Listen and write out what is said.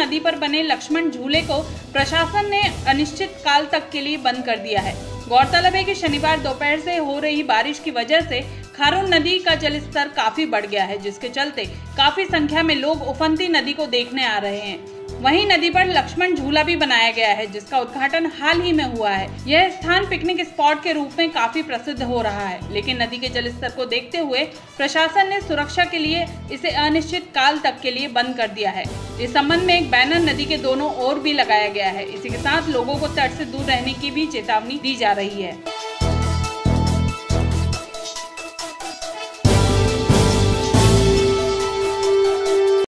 नदी पर बने लक्ष्मण झूले को प्रशासन ने अनिश्चित काल तक के लिए बंद कर दिया है। गौरतलब है कि शनिवार दोपहर से हो रही बारिश की वजह से खारून नदी का जलस्तर काफी बढ़ गया है, जिसके चलते काफी संख्या में लोग उफनती नदी को देखने आ रहे हैं। वहीं नदी पर लक्ष्मण झूला भी बनाया गया है, जिसका उद्घाटन हाल ही में हुआ है। यह स्थान पिकनिक स्पॉट के रूप में काफी प्रसिद्ध हो रहा है, लेकिन नदी के जलस्तर को देखते हुए प्रशासन ने सुरक्षा के लिए इसे अनिश्चित काल तक के लिए बंद कर दिया है। इस संबंध में एक बैनर नदी के दोनों ओर भी लगाया गया है। इसी के साथ लोगों को तट से दूर रहने की भी चेतावनी दी जा रही है।